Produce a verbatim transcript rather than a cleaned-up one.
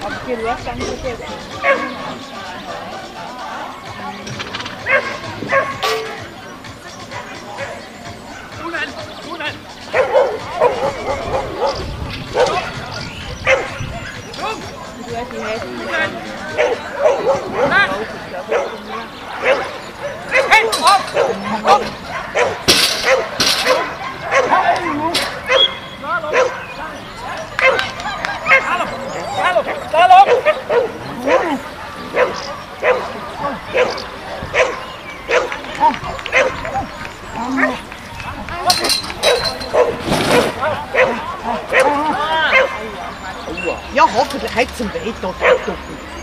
Als ik je los dan moet ik even. Unan, unan. Doe even die heet. Unan. Unan. Hey, op, op. Ja, hoffentlich hat es ihm weh getan.